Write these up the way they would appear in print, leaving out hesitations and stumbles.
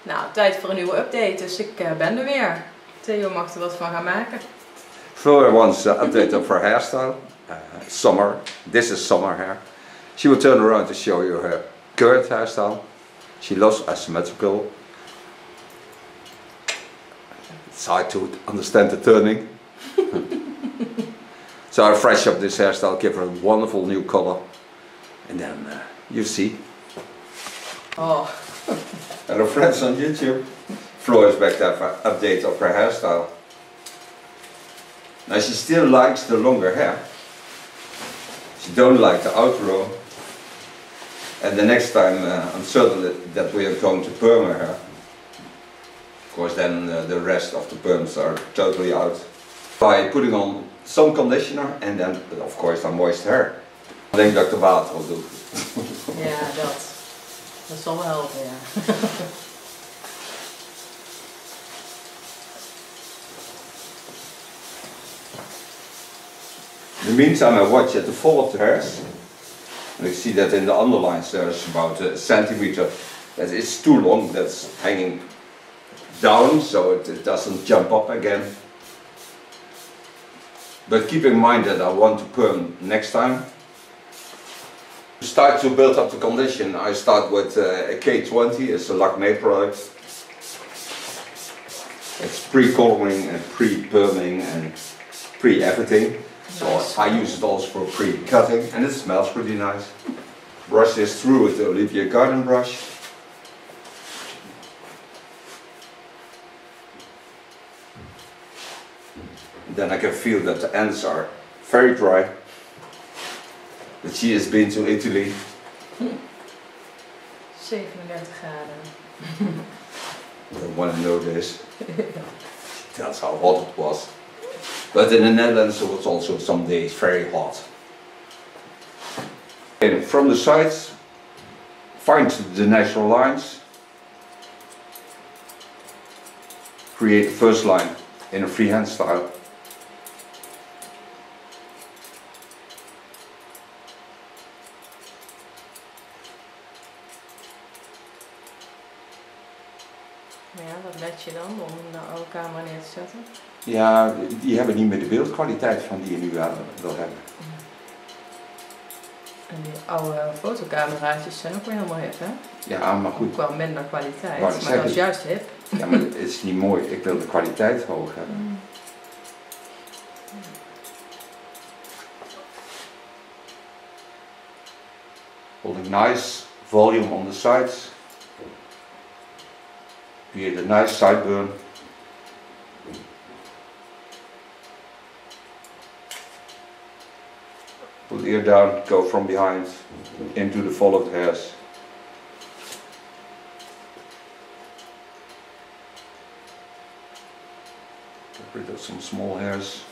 Nou, tijd voor een nieuwe update, dus ik ben er weer. Theo mag er wat van gaan maken. Flora wants an update of her hairstyle. Summer. This is summer hair. She will turn around to show you her current hairstyle. She loves asymmetrical. It's hard to understand the turning. So I fresh up this hairstyle, give her a wonderful new color. And then you see. Oh. Hello friends on YouTube. Flora is back to have an update of her hairstyle. Now she still likes the longer hair. She don't like the outgrow. And the next time I'm certain that we are going to perm her hair. Of course then the rest of the perms are totally out. By putting on some conditioner and then of course some moist hair. Ik denk dat ik er water op doe. Ja, dat zal wel helpen, ja. In the meantime I watch at the fall of the hairs. And I see that in the underlines there's about a centimeter that is too long, that's hanging down so it doesn't jump up again. But keep in mind that I want to perm next time. To start to build up the condition, I start with a K20, it's a Lakmé product. It's pre-coloring and pre-perming and pre-everything. So I use it also for pre-cutting and it smells pretty nice. Brush this through with the Olivia Garden brush. Then I can feel that the ends are very dry. That she has been to Italy. 37 graden. Don't want to know this. She tells how hot it was. But in the Netherlands it was also some days very hot. And from the sides, find the natural lines. Create the first line in a freehand style. Ja, wat let je dan om een oude camera neer te zetten? Ja, die hebben niet meer de beeldkwaliteit van die je nu wil hebben. En die oude fotocameraatjes zijn ook weer helemaal hip, hè? Ja, maar goed. Ook wel minder kwaliteit, Maar maar dat is juist hip. Ja, maar het is niet mooi. Ik wil de kwaliteit hoog hebben. Holding nice volume on the sides. Create a nice sideburn. Put the ear down, go from behind into the fall of the hairs. Get rid of some small hairs.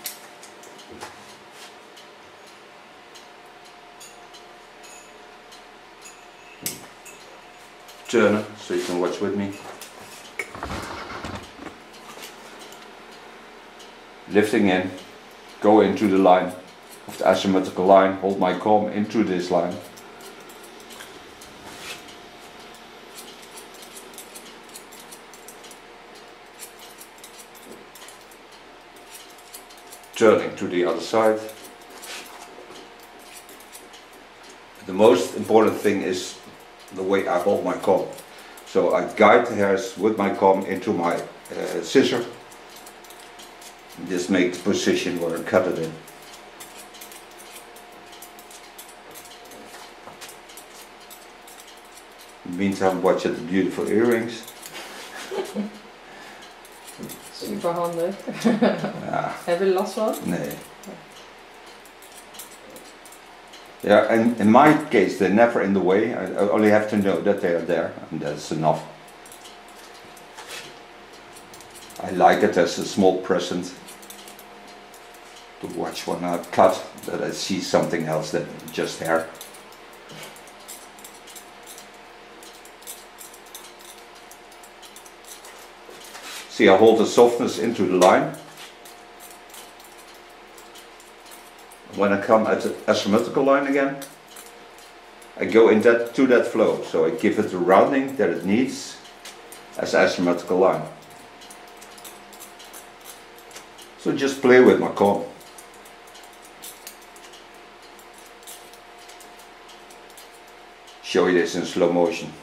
Turn it so you can watch with me. Lifting in, go into the line of the asymmetrical line, hold my comb into this line. Turning to the other side. The most important thing is the way I hold my comb. So I guide the hairs with my comb into my scissor. Just make the position where I cut it in. In the meantime, watch at the beautiful earrings. Super handig. Ja. Heb je er last van? Nee. Yeah, and in my case, they're never in the way. I only have to know that they are there, and that's enough. I like it as a small present to watch when I cut, that I see something else than just hair. See, I hold the softness into the line. When I come at the asymmetrical line again, I go in to that flow, so I give it the rounding that it needs, as asymmetrical line. So just play with my comb. Show you this in slow motion.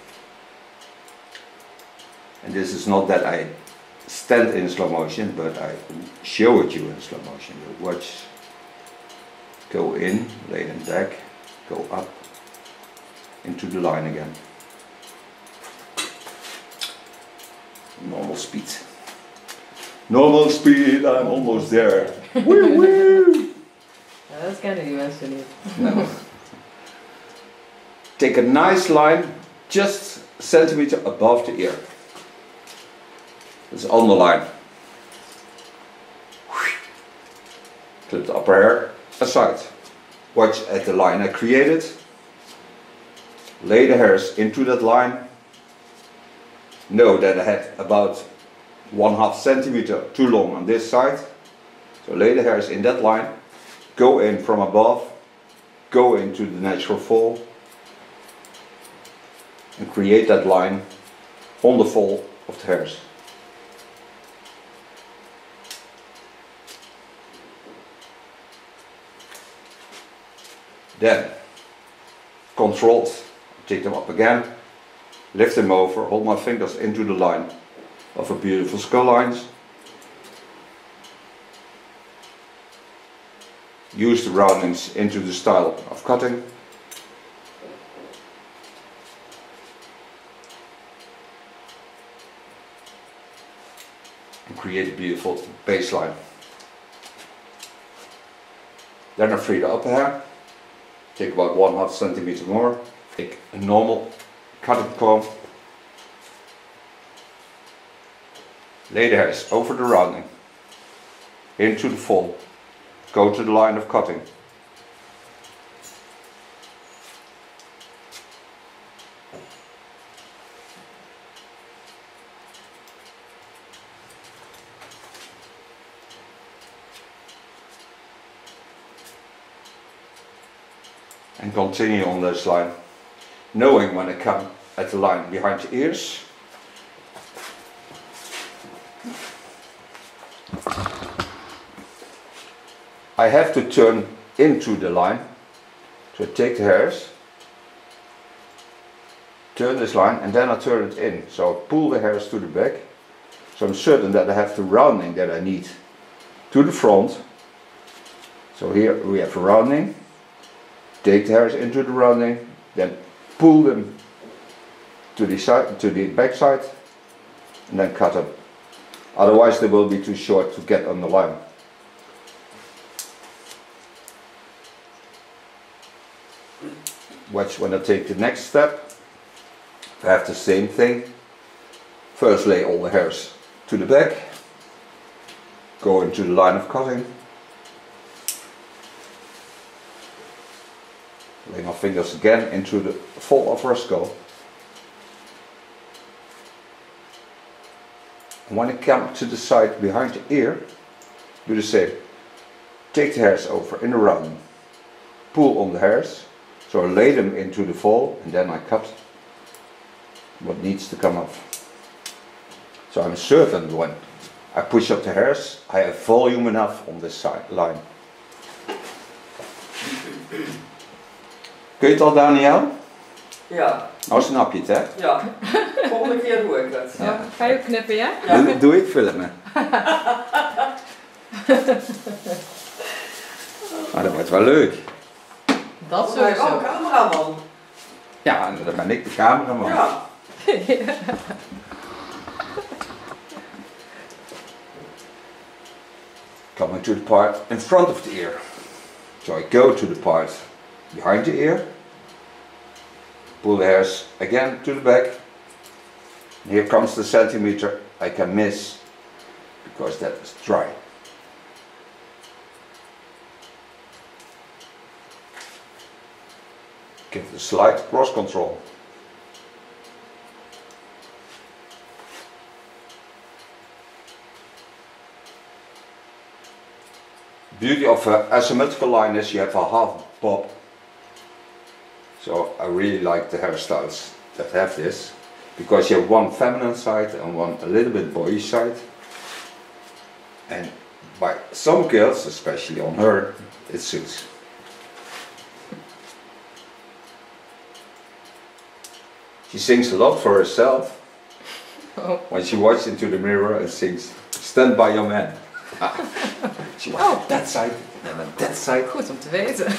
And this is not that I stand in slow motion, but I show it you in slow motion. You watch, go in, lay them back, go up, into the line again. Normal speed. Normal speed, I'm almost there. Woo woo! Ja, dat kennen die mensen niet. No. Take a nice line just a centimeter above the ear. That's on the line. Clip the upper hair aside. Watch at the line I created. Lay the hairs into that line. Know that I had about 1/2 centimeter too long on this side. So lay the hairs in that line. Go in from above. Go into the natural fall. And create that line on the fall of the hairs. Then, controlled, take them up again, lift them over, hold my fingers into the line of a beautiful skull lines. Use the roundings into the style of cutting. And create a beautiful baseline. Then I free the upper hair. Take about 1/2 centimeter more. Take a normal cutting comb. Lay the hairs over the rounding. Into the fall. Go to the line of cutting. And continue on this line, knowing when I come at the line behind the ears, I have to turn into the line. So take the hairs, turn this line, and then I turn it in. So I pull the hairs to the back, so I'm certain that I have the rounding that I need to the front. So here we have a rounding. Take the hairs into the rounding, then pull them to the side, to the back side, and then cut them. Otherwise they will be too short to get on the line. Watch when I take the next step. I have the same thing. First lay all the hairs to the back, go into the line of cutting. Lay my fingers again into the fall of our skull. And when I come to the side behind the ear, do the same. Take the hairs over in a round. Pull on the hairs. So I lay them into the fall and then I cut what needs to come off. So I'm certain when I push up the hairs, I have volume enough on this side line. Kun je het al, Daniel? Ja. Nou snap je het, hè? Ja. Volgende keer doe ik het. Ja. Ga je ook knippen, ja? Ja. Doe ik filmen. Maar dat wordt wel leuk. Dat Ben ik sowieso. ook cameraman. Ja, en dan ben ik de cameraman. Ja. Coming to the part in front of the ear. So I go to the part behind the ear. Pull the hairs again to the back. And here comes the centimeter I can miss because that is dry. Give it a slight cross control. Beauty of an asymmetrical line is you have a half bob. So I really like the hairstyles that have this. because you have one feminine side and one a little bit boyish side. And by some girls, especially on her, it suits. She sings a lot for herself. Oh. When she watches into the mirror and sings, "Stand by your man." She was that side and then that side. Goed om te weten.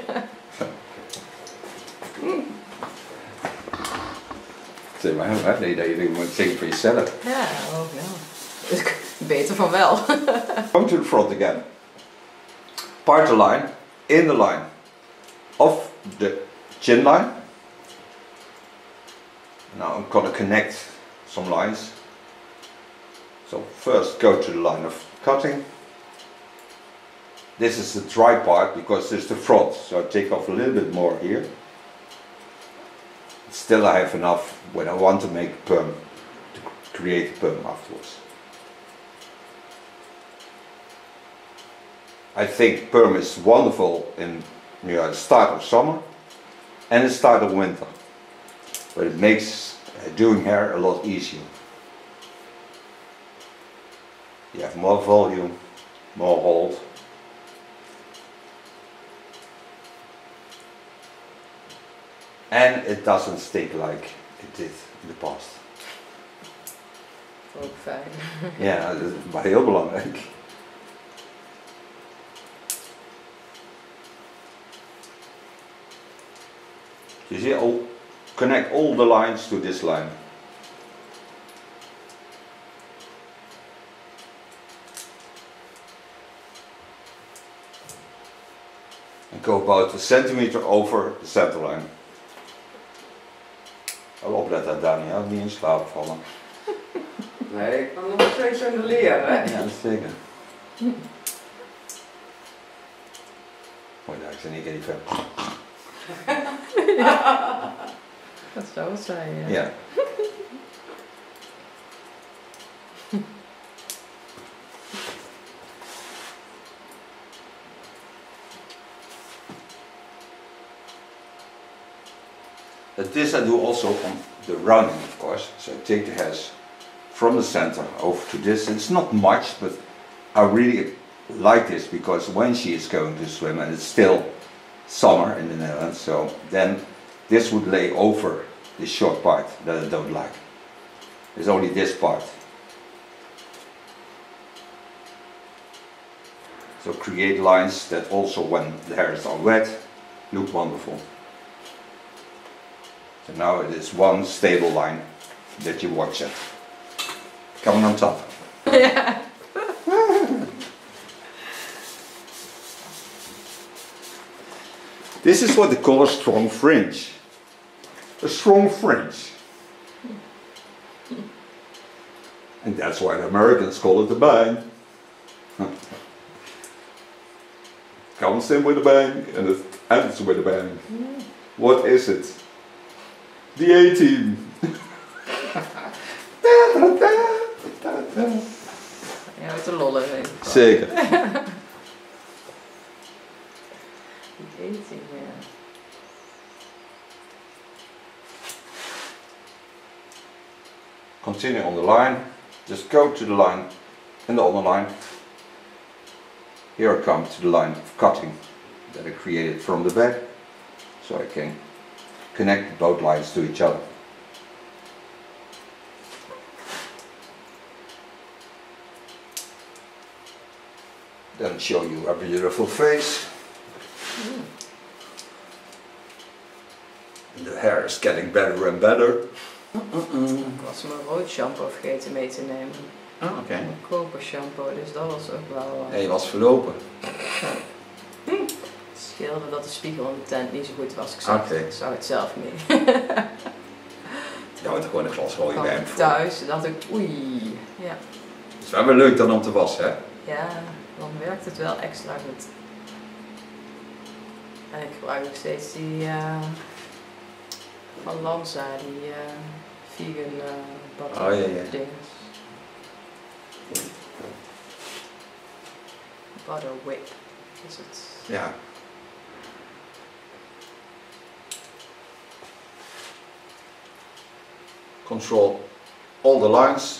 Zeg maar, hè? Nee, je moet zingen voor jezelf. Ja, oh ja. Beter van wel. Come to the front again. Part the line, in the line of the chin line. Now I'm going to connect some lines. So first go to the line of cutting. This is the dry part because this is the front, so I take off a little bit more here. Still I have enough when I want to make perm, to create a perm afterwards. I think perm is wonderful in the start of summer and the start of winter, but it makes doing hair a lot easier. You have more volume, more hold. And it doesn't stick like it did in the past. Ook fijn. Ja, dat is maar heel belangrijk. You see, connect all the lines to this line. And go about a centimeter over the center line. Wel opletten, Daniel, niet in slaap vallen. Nee, ik kan nog steeds aan de leer, hè? Ja, dat is zeker. Mooi, daar ik zijn niet keer die ver. Dat zou het zijn, ja. Ja. This I do also on the rounding, of course. So I take the hairs from the center over to this. It's not much, but I really like this because when she is going to swim and it's still summer in the Netherlands, so then this would lay over this short part that I don't like. It's only this part. So create lines that also when the hairs are wet look wonderful. So now it is one stable line that you watch it. Coming on top. Ja. This is what they call a strong fringe. A strong fringe. And that's why the Americans call it a bang. Comes in with a bang and it ends with a bang. What is it? The A-team. Ja, met de lollen in ieder geval. Zeker. Die eet ja. Continue on the line. Just go to the line and the other line. Here I come to the line of cutting that I created from the back, so I can connect both lines to each other. Then show you a beautiful face. And the hair is getting better and better. Ik was mijn rood shampoo vergeten mee te nemen. Oh, oké. Een koper shampoo, dus dat was ook wel... En je was verlopen. Het scheelde dat de spiegel in de tent niet zo goed was. Ik zag het zelf niet. Je houdt er gewoon een glas rode Ik wijn kwam voor. thuis en dacht ik, oei. Ja. Het is wel weer leuk dan om te wassen, hè? Ja, dan werkt het wel extra goed. En ik gebruik nog steeds die van Lanza, die vegan butter dinges. Butter whip is het. Ja. control all the lines,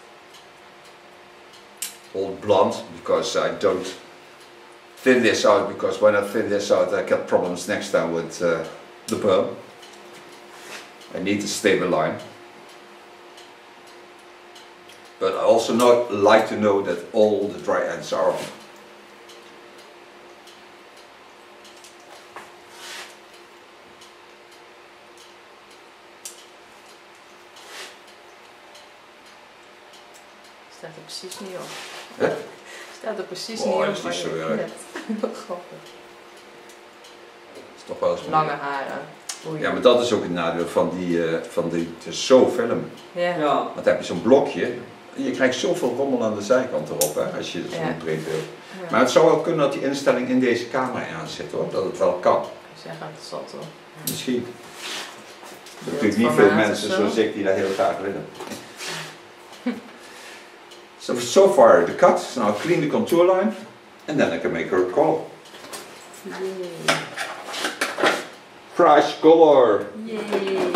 all blonde, because I don't thin this out, because when I thin this out I get problems next time with the perm. I need a stable line. But I also like to know that all the dry ends are on. Staat er precies niet op. Hè? Staat er precies Oh, niet dat op. is Maar niet zo je erg. net. Grappig. Is toch wel eens Lange haren. Oei. Ja, maar dat is ook het nadeel van die het is zo film. Ja. Ja. Want dan heb je zo'n blokje. Je krijgt zoveel rommel aan de zijkant erop, hè, als je zo'n Ja. breed wil. Ja. Maar het zou wel kunnen dat die instelling in deze camera aan zit, hoor. Dat het wel kan. Ik zeg het zat hoor. Misschien. Er zijn Beeld natuurlijk niet van veel maat mensen of zo. zoals ik die dat heel graag willen. So far the cut. So now clean the contour line and then I can make her a color. Yay. Fresh color. Yay.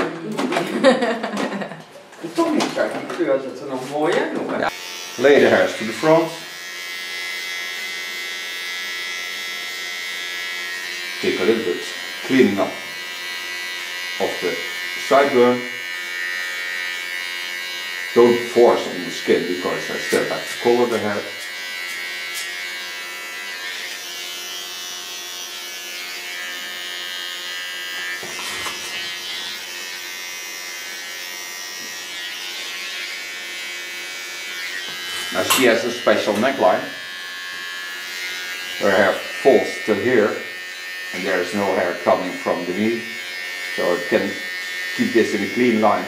Toch niet, kijk, die kleur zit er nog mooi in, hoor. Ja. Lay the hairs to the front. Take a little bit cleaning up of the sideburn. Don't force on the skin because I still have to color the hair. Now she has a special neckline. Her hair falls till here and there is no hair coming from the knee, so it can keep this in a clean line.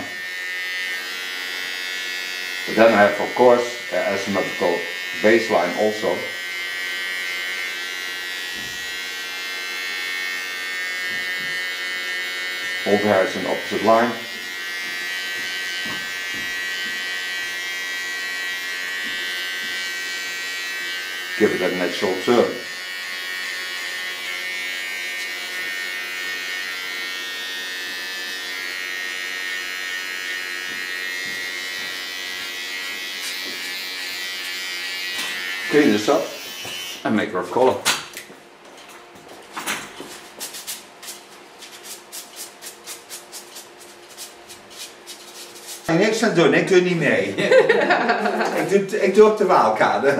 But then I have, of course, asymmetrical baseline also. All the hair is in the opposite line. Give it a natural turn. Clean this up and make her color. Niks aan doen, ik doe niet mee. ik doe op de Waalkade.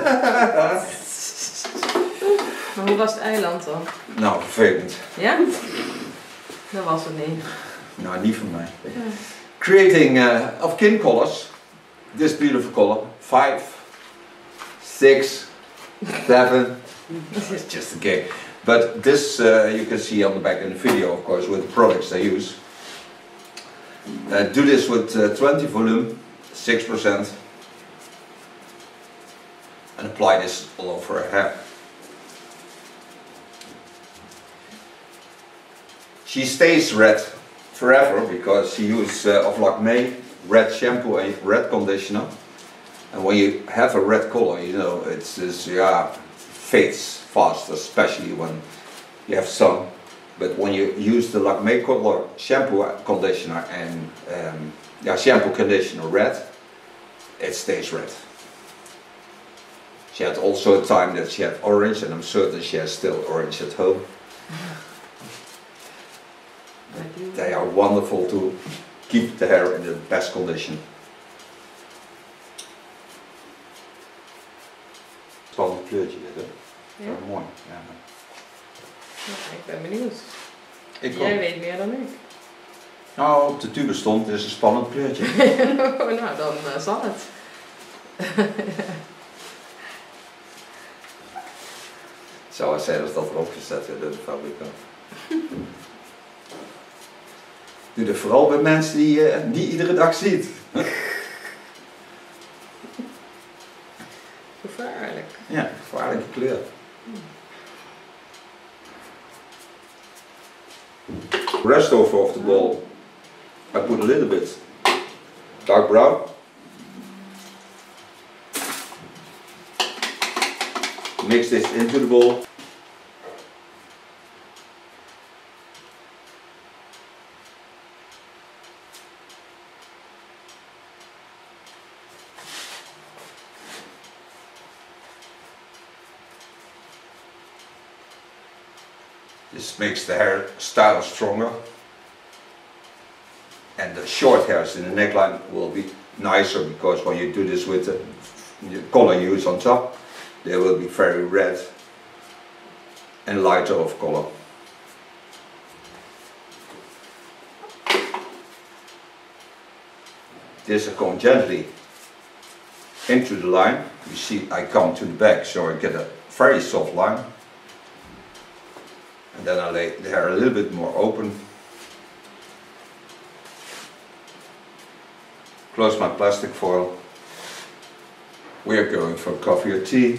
Maar hoe was het eiland dan? Nou, vervelend. Ja? Dat was het niet. Nou, niet van mij. Creating of kin colors. This beautiful color. 5, 6, 7. It's just a game. But this you can see on the back in the video, of course, with the products I use. Do this with 20 volume, 6%, and apply this all over her hair. She stays red forever because she uses of Lakmé red shampoo and red conditioner. And when you have a red color, you know, it's fades fast, especially when you have sun. But when you use the Lakmé color shampoo conditioner and shampoo conditioner red, it stays red. She had also a time that she had orange, and I'm certain she has still orange at home. They are wonderful to keep the hair in the best condition. Spannend kleurtje dit, hè? Ja. Mooi. Ja. Ja, ik ben benieuwd. Jij weet meer dan ik. Nou, op de tube stond, het is een spannend kleurtje. Nou, dan zal het. Zou het zijn als dat erop gezet werd door de fabrikant. Doe dat vooral bij mensen die je niet iedere dag ziet. Gevaarlijk. Ja, gevaarlijke kleur. Rest over of the ball, I put a little bit dark brown. Mix this into the bowl. This makes the hairstyle stronger. And the short hairs in the neckline will be nicer because when you do this with the color use on top, they will be very red and lighter of color. This I come gently into the line. You see I come to the back so I get a very soft line. And then I lay the hair a little bit more open. Close my plastic foil. We are going for coffee or tea.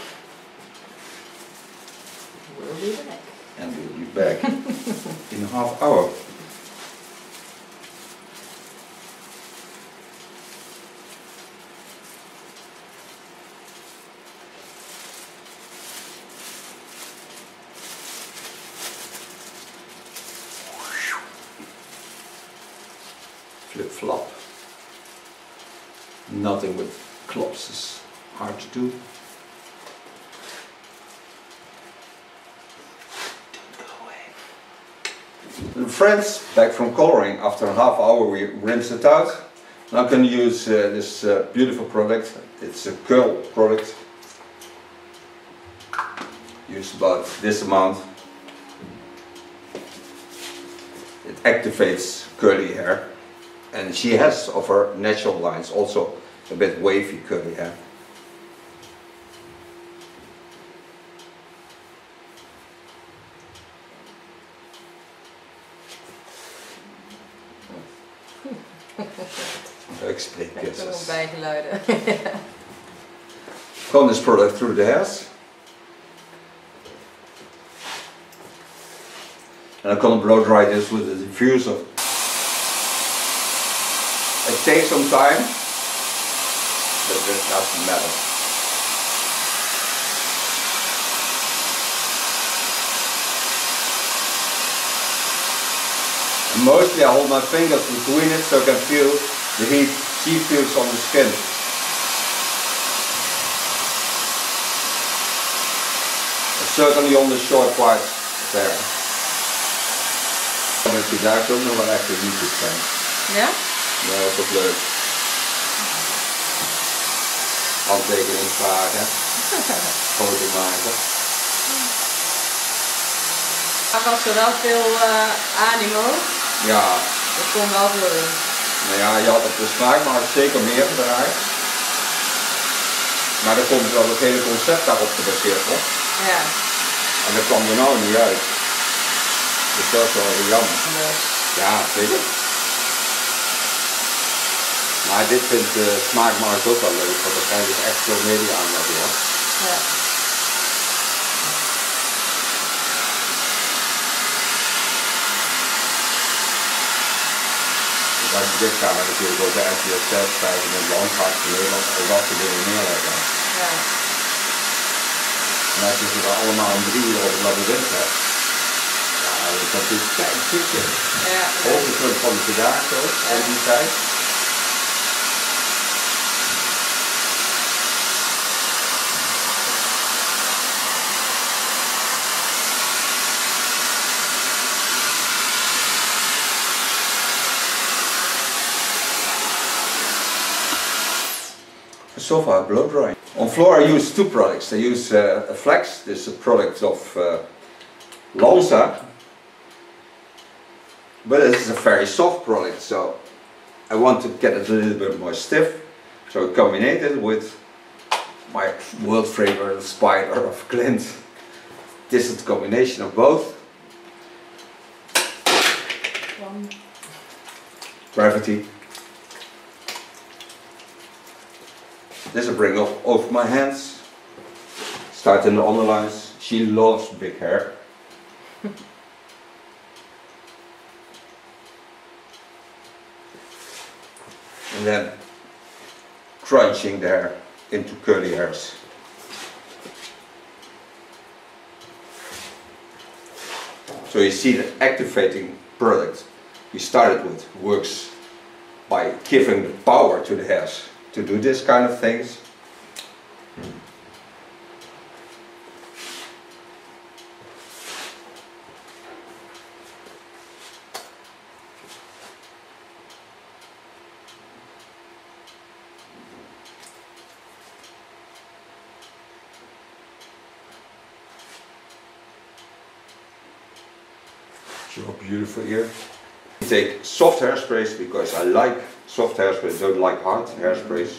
We'll be back. And we'll be back in a half hour. Flip flop. Nothing with clops is hard to do. Don't go away. And friends, back from coloring. After a half hour we rinse it out. Now I can use this beautiful product. It's a curl product. Use about this amount. It activates curly hair. And she has of her natural lines also a bit wavy curly hair. Leuk spreekkussens. Bijgeluiden. Run this product through the hairs. And I'm going to blow dry this with a diffuser. It takes some time, but it doesn't matter. And mostly I hold my fingers between it so I can feel the heat she feels on the skin. And certainly on the short parts there. Met je daar ook nog wel echt een YouTube zijn. Ja? Ja, dat is ook leuk. Handtekening vragen. Foto maken. Maar was er wel veel animo. Ja. Dat kon wel veel in. Nou ja, je had op de smaak maar zeker meer gedraaid. Maar er komt wel het hele concept daarop gebaseerd op. Ja. En dat kwam er nou niet uit. Dus dat is wel heel jammer. Ja, zeker. Maar dit vindt de smaakmarkt ook wel leuk, want dan krijg je dus echt veel media aandacht door. Ja. Dus als je dit gaan we natuurlijk ook de NCS schrijven in het landschap in Nederland en wat te dingen neerleggen. Ja. En als je ze er allemaal om 3 uur op het labyrint hebt, ja, dat is natuurlijk tijd zitten. Ja. Hoogtepunt van de Pidago en die tijd. So far blow drying. On floor I use two products. I use a flex. This is a product of Lanza, but this is a very soft product, so I want to get it a little bit more stiff. So I combined it with my world favorite spider of Clint. This is the combination of both. Gravity. This I bring up over my hands, start in the underlines. She loves big hair. And then crunching the hair into curly hairs. So you see the activating product we started with works by giving the power to the hairs to do this kind of things. Your beautiful ear. Take soft hairsprays because I like soft hairsprays, don't like hard hairsprays.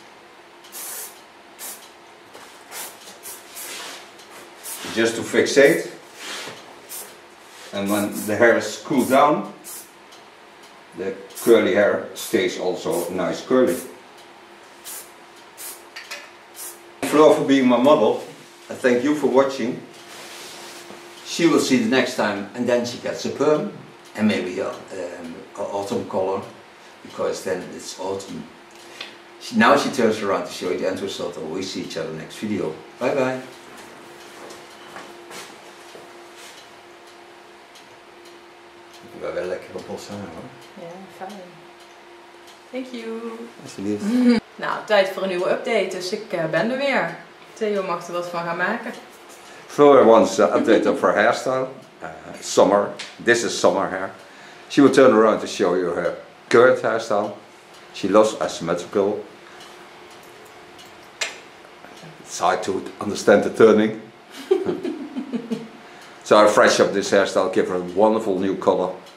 Just to fixate, and when the hair is cooled down, the curly hair stays also nice curly. Floor for being my model, and thank you for watching. She will see the next time, and then she gets a perm and maybe an autumn color, because then it's autumn. Now she turns around to show you the end result, and we see each other next video. Bye bye. Ik ben wel lekker op bos haar hoor. Ja, fijn. Thank you. Alsjeblieft. Nou, tijd voor een nieuwe update, dus ik ben er weer. Theo mag er wat van gaan maken. Flora wants an update of her hairstyle. Summer. This is summer hair. She will turn around to show you her current hairstyle. She loves asymmetrical. It's hard to understand the turning. So I fresh up this hairstyle, give her a wonderful new color.